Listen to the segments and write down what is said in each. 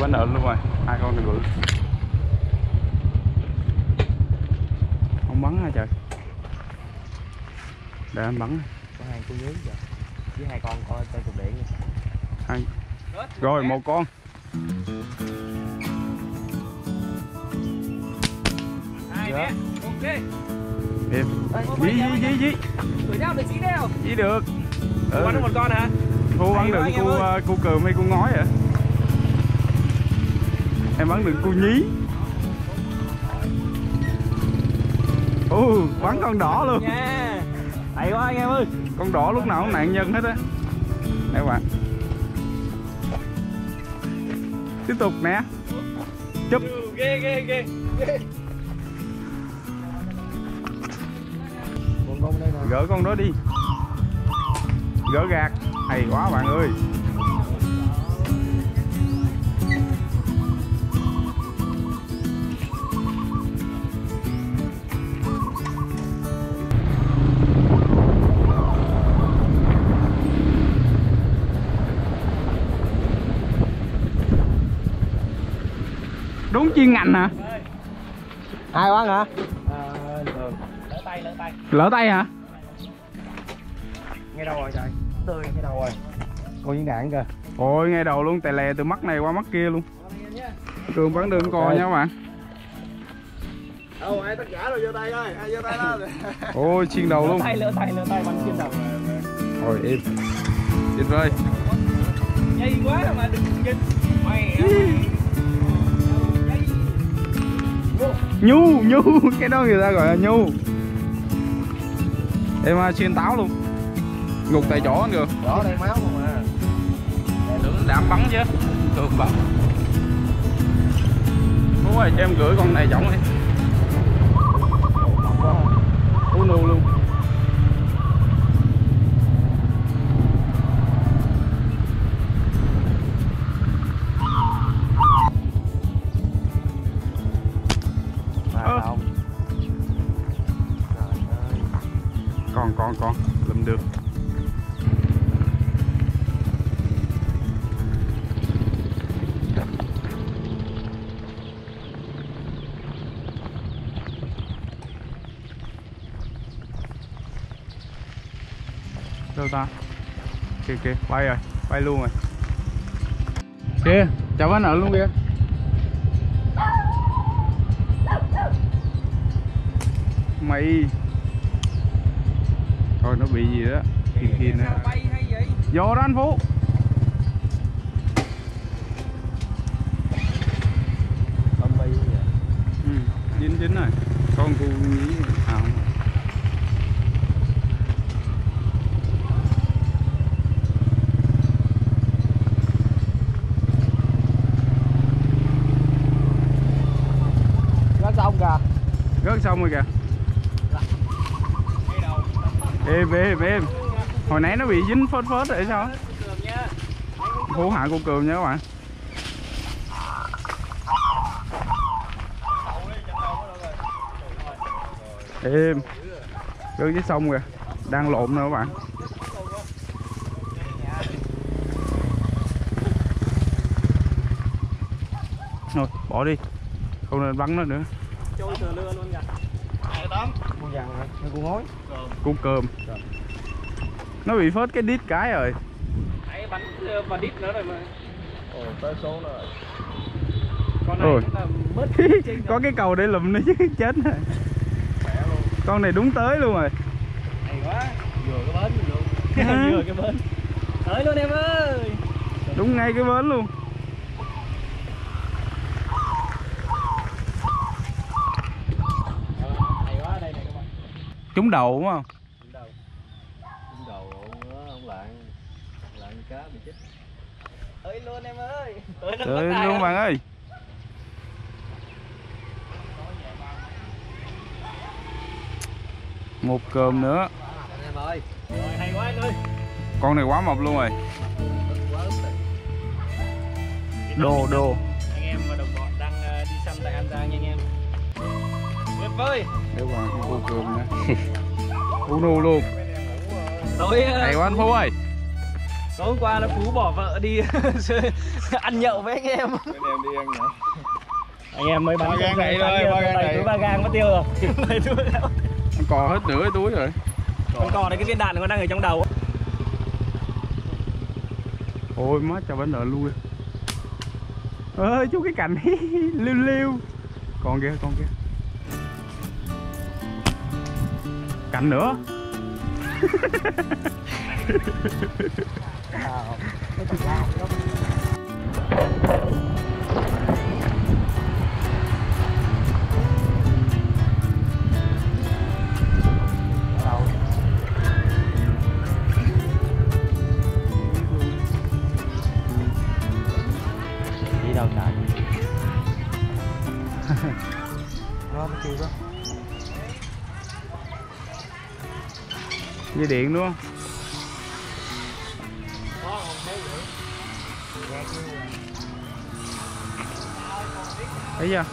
bánh ợn luôn rồi, hai con này bự. Không bắn hả trời? Để anh bắn. Có hai con nhướng rồi. Với hai con cục điện nha. Hai. Rồi một con. Hai nè. Ok. Em. Dí. Đuổi nhau được xí đeo. Dí được. Thu bắn được một con hả? Thu bắn được cu cườm hay cu ngói vậy? Em bắn được cu nhí. Bắn con đỏ luôn. Nha. Hay quá anh em ơi. Con đỏ lúc nào cũng nạn nhân hết á. Đây các bạn. Tiếp tục nè. Chụp. Ghê. Gỡ con đó đi. Gỡ gạt. Hay quá bạn ơi. Đúng chuyên ngành hả? Ai bắn hả? Lỡ tay hả? Ngay đầu rồi trời. Tươi ngay đầu rồi. Còn viên đạn kìa. Ôi ngay đầu luôn, tè lè từ mắt này qua mắt kia luôn. Cường bắn đường coi nha các bạn. Ai tất cả rồi giơ tay ơi, ai giơ tay lên. Ôi xuyên đầu luôn. Lỡ tay bắn xuyên đầu. Rồi im. Chết rồi. Dây quá mà đừng dinh. Mày. Nhu cái đó người ta gọi là nhu. Em xuyên táo luôn. Ngục tại chỗ anh được. Đó đây máu không à. Tưởng đạm bắn chứ. Cường bắn. Phú ơi cho em gửi con này giống đi. Phú nu luôn. Con lùm được. Đâu ta? Kìa bay rồi, bay luôn rồi. Kìa, chào bánh ợn luôn kìa. Mày. Thôi nó bị gì đó. Kia nữa. Vô đó anh Phú. Dính rồi. Con cu nhí không. Gớt xong kìa. Gớt xong rồi kìa. Em. Hồi nãy nó bị dính phớt rồi sao? Phú hạ cô Cường nha các bạn. Em. Gớt với xong kìa. Đang lộn nè các bạn. Rồi bỏ đi. Không nên bắn nó nữa. Trôi sờ lưa luôn kìa. Con vàng hả? Hay con ngói? Con cơm. Nó bị phớt cái đít cái rồi. Đấy bắn vào đít nữa rồi mà. Tới số nữa rồi. Con này là mất có cái cầu để lùm nó chứ chết rồi. Con này đúng tới luôn rồi. Hay quá. Vừa cái bến luôn. Vừa cái bến. Tới luôn em ơi. Đúng ngay cái bến luôn. Hay quá đây này các bạn. Trúng đầu đúng không? Trúng đầu ông lạng cá bị chết. Tới luôn em ơi. Tới luôn bạn ơi. Một cơm nữa. Em ơi. Rồi hay quá anh ơi. Con này quá mập luôn rồi. Đô. Anh em và đồng bọn đang đi săn tại An Giang nha anh em. Tuyệt vời. Để bạn cô Cường nha. Phú nu luôn. Tối hay quá anh Phú ơi. Tối qua nó Phú bỏ vợ đi ăn nhậu với anh em. Anh em đi ăn nhậu. Anh em mới bắn Ba gang này thôi, ba gang này. 3 gang mất tiêu rồi. Con cò hết nửa cái túi rồi. Con cò này cái viên đạn nó đang ở trong đầu. Ôi má cho bánh nợ lui. Ơi chú cái cành liêu liêu. Còn kìa, con kìa. Cành nữa. Đi đâu trời? Nó kêu đó. Dây điện đúng không? Thấy chưa?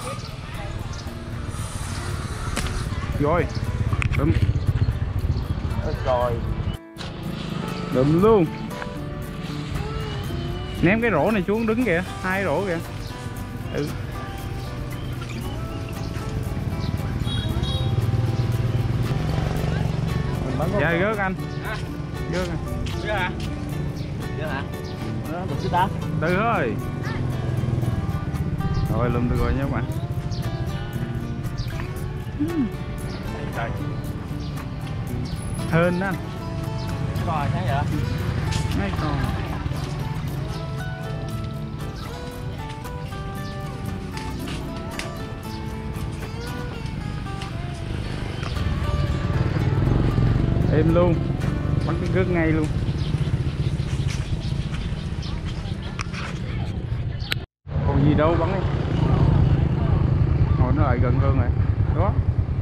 Rồi, đùm. Rồi. Đùm luôn. Ném cái rổ này xuống đứng kìa, 2 rổ kìa. Ừ. Dạ rớt anh. Rớt anh. Chưa hả? Chưa hả? Đó, được chứ ta. Từ ơi. Rồi lùm được rồi nha các bạn. Trời. Hên đó anh. Cái con sáng vậy? Mấy con. Êm luôn, bắn cái gớt ngay luôn. Còn gì đâu bắn đi. Hồi nó lại gần hơn rồi. Đó.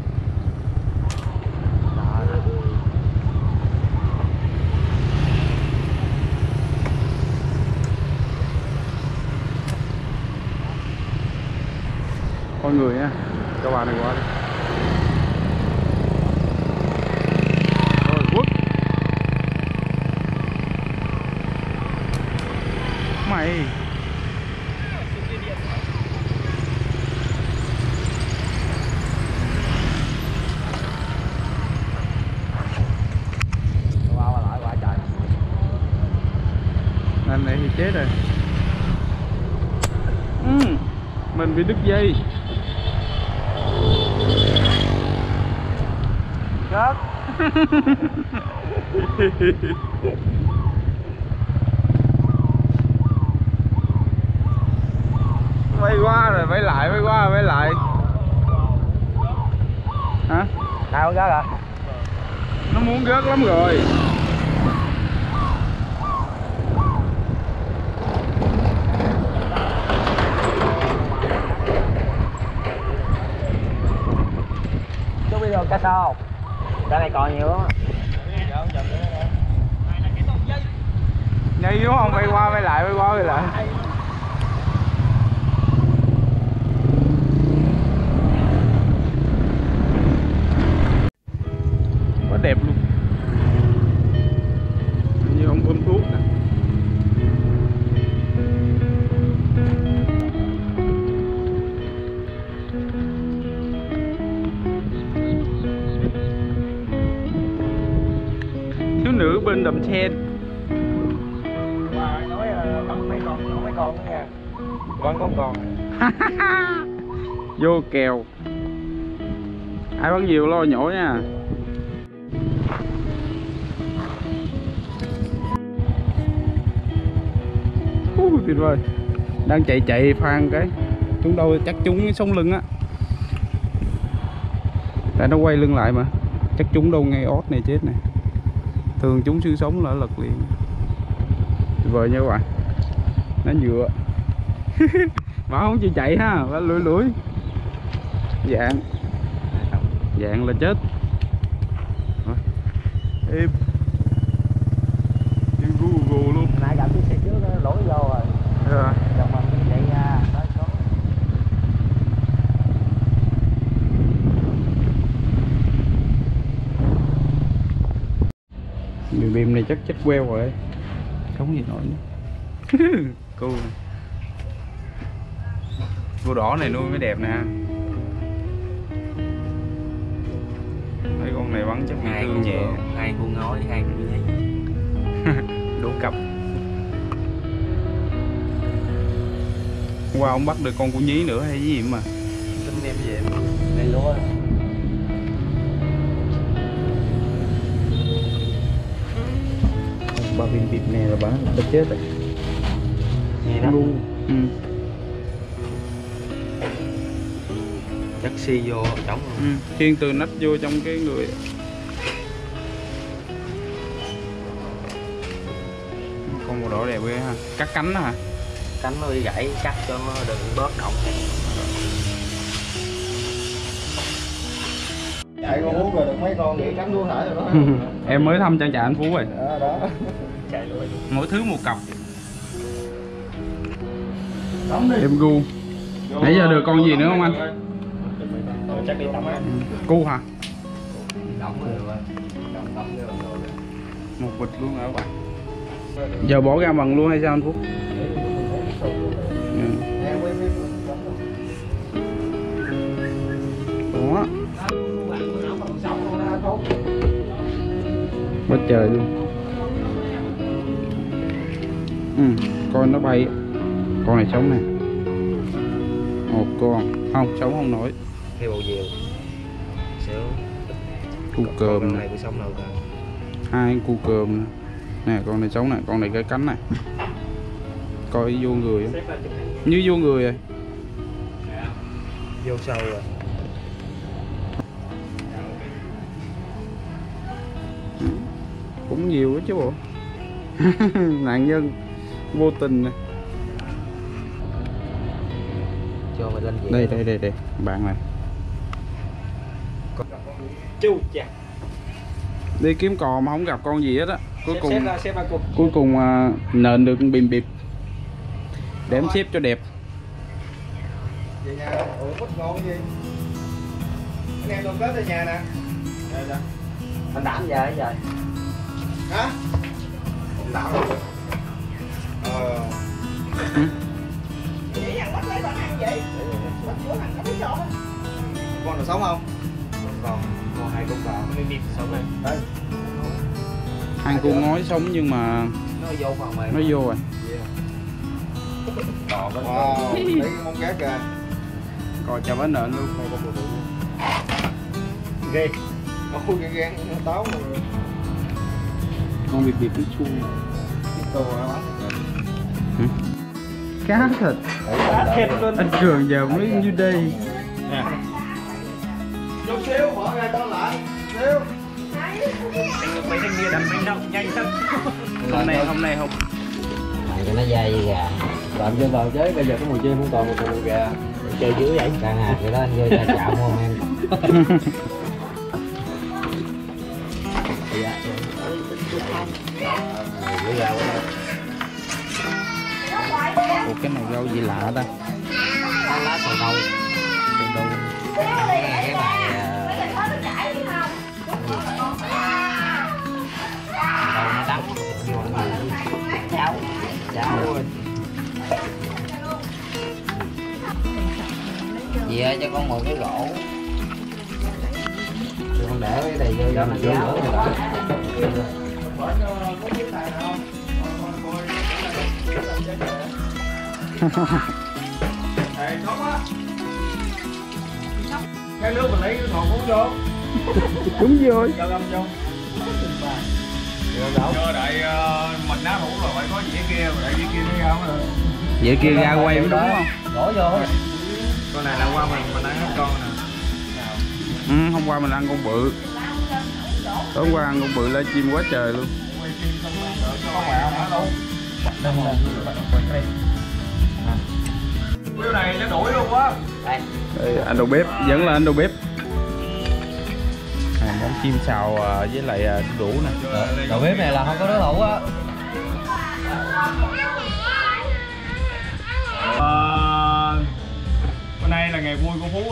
Con người nha, cho bà này qua đi. Rồi quất. Mày. Qua lại quả trời. Anh này thì chết rồi. Mình bị đứt dây. Rớt. Bay qua rồi bay lại, bay qua bay lại. Hả? Nào con rớt à? Nó muốn rớt lắm rồi. Chú biết rồi cá sấu không? Cái này còn nhiều lắm. Nhây đúng không? Bay qua bay lại, bay qua bay lại. Quá đẹp luôn. Như ông bơm thuốc nè. Thiếu nữ bên Đầm Sen. Bà nói bắn mấy con nữa nha. Bắn con. Vô kèo. Ai bắn nhiều lo nhổ nha. Tuyệt vời. Đang chạy phan cái chúng đâu chắc chúng sống lưng á, tại nó quay lưng lại mà chắc chúng đâu ngay ót này chết này, thường chúng xương sống là lật liền. Tuyệt vời nha các bạn, nó nhựa. Bảo không chịu chạy ha, bảo lủi dạng là chết. Im gu luôn. Nãy gặp chiếc xe trước nó lỗi vô rồi. Rồi. Chồng mình chạy ra tới số. Đường bìm này chắc chết queo rồi. Sống gì nổi nữa. Cua đỏ này nuôi mới đẹp nè. Mấy con này bắn chắc bị thương nhẹ. 2 con ngói, 2 con nhí. Đủ cặp. Hôm qua ông bắt được con cua nhí nữa hay cái gì mà. Tính đem về đây lúa. Ba viên bịp này là bán ta chết rồi. Nghe đó. Ừ. Chắc xi vô trống luôn. Ừ. Khiên từ nách vô trong cái người. Con màu đỏ đẹp ghê ha. Cắt cánh đó hả? Cánh nó bị gãy, cắt cho nó đừng bớt động. Chạy con Phú rồi được mấy con nghỉ cánh đua thả rồi đó. Em mới thăm trang trại anh Phú rồi. Đó. Chạy luôn. Mỗi thứ một cặp. Đóng đi. Em gu. Nãy giờ được con gì nữa không anh? Chắc đi tắm á. Cu hả? Động rồi. Động rồi. Một bịch luôn hả các bạn? Giờ bỏ ra bằng luôn hay sao anh Phú? Đó. Quá trời luôn. Con nó bay. Con này sống nè. Một con. Không, sống không nổi. Theo bộ diều. Xíu. Cu cơm này nè. bị sống đâu rồi. 2 cu cơm nè. Nè con này sống nè, con này cái cánh này. Coi vô người không? Như vô người rồi. Vô sâu rồi. Cũng nhiều đó chứ bộ. Nạn nhân vô tình nè. Cho mày lên về. Đây bạn này. Chu chà. Đi kiếm cò mà không gặp con gì hết á. Xếp ra cùng. Cuối cùng nện được bìm bịp. Để em xếp cho đẹp. Về nhà. Ủa quýt ngon cái gì? Anh em đoàn kết ở nhà nè. Đây. Anh đảm về rồi. Hả? Không đảm đâu. Vậy thằng bắt lấy con ăn vậy? Bắt của thằng nó biết cho. Con nào sống không? Còn 2 con bò nó đi sống này. Đây. 2 con ngói sống nhưng mà Nó vô phần mềm. nó vô rồi. Bò có Wow, lấy cái mông gác kìa. Cò chà bá nện luôn. Ghê. Ôi gan nó táo rồi. Con bịp bịp nó chua. Cái tô nó bắn. Cá thịt. Anh Cường giờ mới như đây. Chút xíu bỏ ra con lại. Xíu. mấy thanh niên đập bánh đâu nhanh thật. Hôm nay không. Mày cho nó dai như gà. Làm cho tàu chế bây giờ có mùi chim không còn một mùi gà. Chơi dữ vậy? Càng hạt vậy đó anh vô cho chạo mua em. Ủa cái này rau gì lạ ta? Lá sầu đâu? Sầu đâu? Nghe cái bài nó đắng cháo gì ơi cho con mượn cái gỗ con để cái này vô cho mình vô gỗ này đó. Này nóng á. Cái nước mình lấy cái ngọn uống vô. Đúng rồi. Cho ngâm vô. Cho đại mình ná hũ rồi phải có dĩa kia, đại dĩa kia thấy không? Vậy kia ra quay mới đúng không? Đổ vô. Con này là qua mình ăn hết con nè. Hôm qua mình ăn con bự. Tối hôm qua ăn con bự lên chim quá trời luôn. Có mẹ không hả luôn? Cái này nó đuổi luôn quá. Đây, anh đầu bếp, vẫn là anh đầu bếp. Món chim xào với lại đủ nè. Đầu bếp này là không có đối thủ á. Hôm nay là ngày vui của Phú.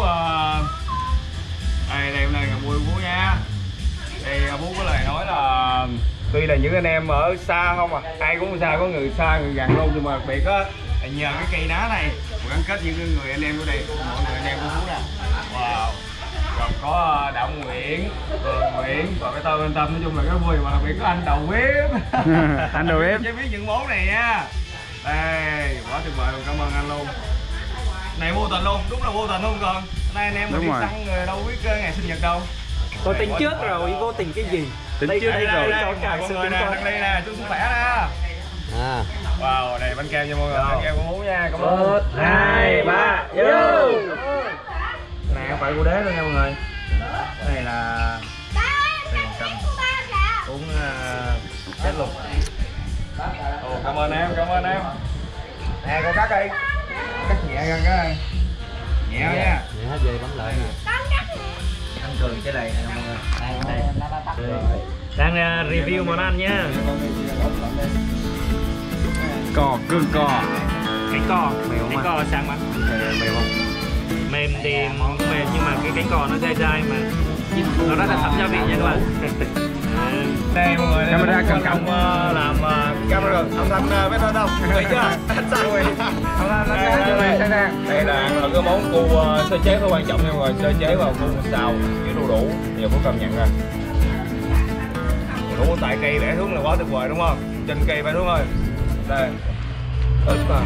Đây hôm nay là ngày vui của Phú nha. Thì Phú có lời nói là Tuy là những anh em ở xa không à, ai cũng xa, có người xa người gần luôn, nhưng mà đặc biệt á nhờ cái cây ná này gắn kết những người anh em của đây, mọi người anh em của Phú nè. Wow. Rồi có Đạo Nguyễn, Cường Nguyễn và cái tôi bên Tâm, nói chung là rất vui, mà đặc biệt có anh đầu bếp. Anh đầu bếp chế biến những món này nha. Đây, quá tuyệt vời luôn, cảm ơn anh luôn. Này vô tình luôn, đúng là vô tình luôn. Còn nay anh em mình đi săn rồi đâu biết ngày sinh nhật đâu. Tôi tính trước rồi, vô tình cái gì? Tính trước đây rồi. Mọi người nè, thằng Ly nè, chú sức khỏe nè. À. Wow, đây bánh kem cho mọi người, bánh kem của Phú nha, cảm ơn. 1, 2, 3, vô. Này không phải của đế đâu nha mọi người. Cái này là Sài Gòn Cầm. Uống chết luôn. Ồ, cảm ơn em, cảm ơn em. Nè con cắt đi. Cắt nhẹ gần cái. Nhẹ nha. Nhẹ hết dây bấm lại nè. Anh Cường cái này nè mọi người. Đang review món ăn nhá. Cò, cương cò. Cánh cò, cánh cò sáng lắm. Mềm không? Mềm thì mềm nhưng mà cái cánh cò nó dai dai mà nó rất là thấm gia vị nha các bạn. Đây mọi người, đây Camera cầm cầm làm camera âm thanh biết không? Thấy chưa? Đây là cái món cu sơ chế phải quan trọng nha mọi người, sơ chế vào cu xào với đu đủ. Giờ có cảm nhận ra. Đủ tại cây bẻ hướng là quá tuyệt vời đúng không? Trên cây bẻ hướng thôi. Đây. Ít mà.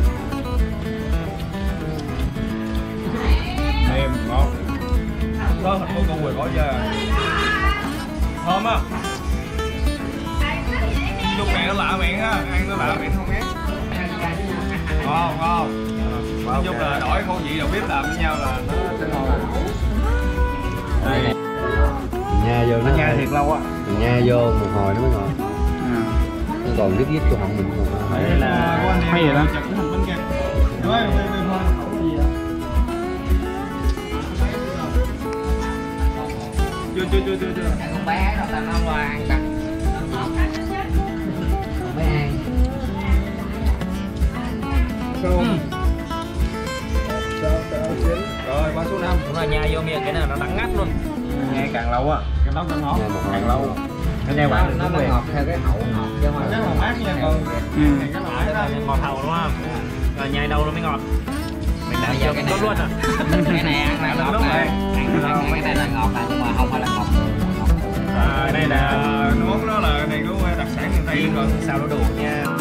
Mềm ngon. Có thịt của con quỳ có chưa? Thơm á. Lúc này nó lạ miệng á, ăn nó lạ miệng không biết. Ngon ngon. Nói chung là đổi khẩu vị đầu bếp làm với nhau là nó sẽ ngon. Đây. Nha vô nó Nha thiệt lâu á. nha vô một hồi nó mới ngon. Nó còn giúp cho họng mình còn. Đây là hay vậy đó. Chưa. Con bé nó là nó ăn ta. Con bé ăn. Rồi qua số 5. Đúng là nha vô miệng cái này nó đắng ngắt luôn. Nghe càng lâu á, cái nấu càng ngọt, càng lâu. Cái nghe bạn Nó ngọt theo cái hậu ngọt chứ mà nó mát nha con. Ngọt hậu đúng không? Rồi nhai đâu nó mới ngọt. Mình làm giờ cái tốt luôn à. cái này ăn là ngọt này. Cái này là ngọt này nhưng mà không phải là ngọt. Đây là món đó là này có đặc sản miền Tây rồi. Xào đu đủ nha.